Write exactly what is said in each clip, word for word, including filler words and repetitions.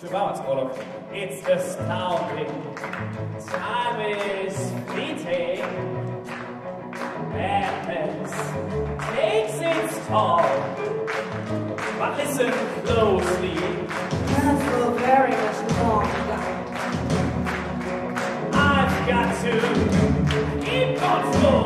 Privatskål. It's astounding. Time is fleeting. Madness takes its toll. But listen closely. Not for very much longer. I've got to keep control.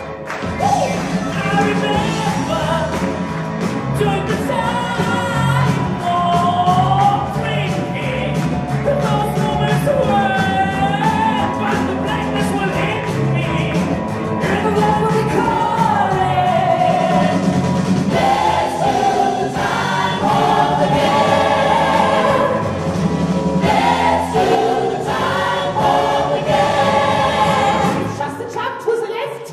I remember during the time of drinking, those moments were, but the blackness will hit me, and the world will be calling. Let's do the time of the game. Let's do the time of the game. Just a chap to the left.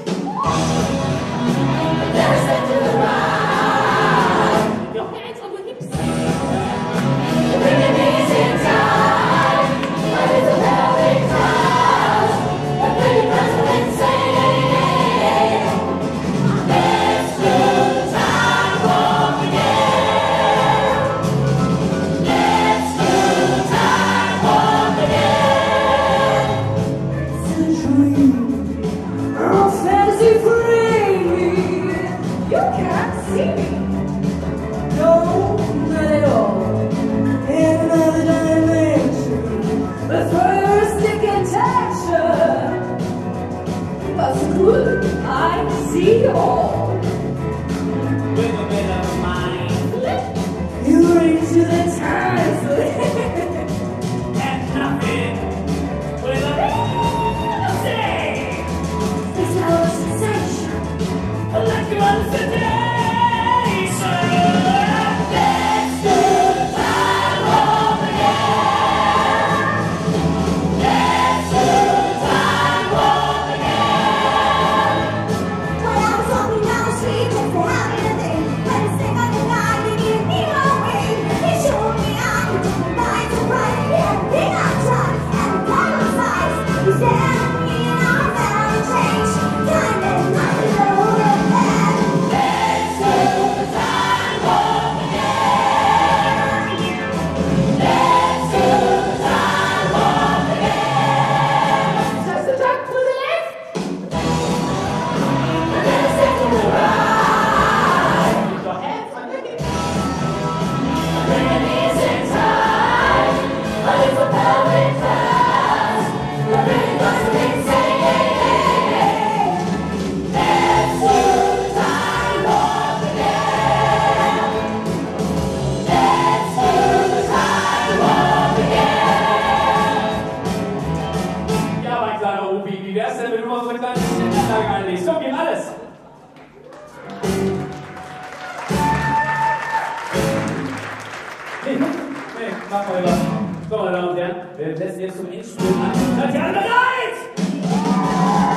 There's a to the right. Your hands on the hips. Bring me in time. But it's a velvet cross. The pretty girls are insane. Let's do the time of the game. Let's do the time of the game. It's a dream. Oh, fantasy free. You can't see me. No, not at all. In another dimension. The first incantation. But good, I see all. With a bit of mind You're into the time slip. and nothing with a say. It's our sensation. Like you on today, let's do the time of the game. Let's do the time of the game. When I was walking down the street just to have anything, when the singer of the night he gave me away. He showed me out, he took me by surprise. He had a thing I tried, and a kind of size. He said to me and I found a change. Time is nothing to hold it back. Let's do the time of the game. Let's do the time of the game. Just a jack to the left. And then a step to the right. Put your hands on the hips. Bring it easy time. A little pelvic thrust. The rhythm doesn't insane. Let's do the time of the game. Let's do the time of the game. Ja, mein kleiner Opi, wie wär's denn, wenn du mal so eine kleine Ständerlage einlegst? Komm, geht alles. Nee, nee, mach mal lieber. So, meine Damen und Herren, wir testen jetzt zum Endspurt an. Seid ihr alle bereit?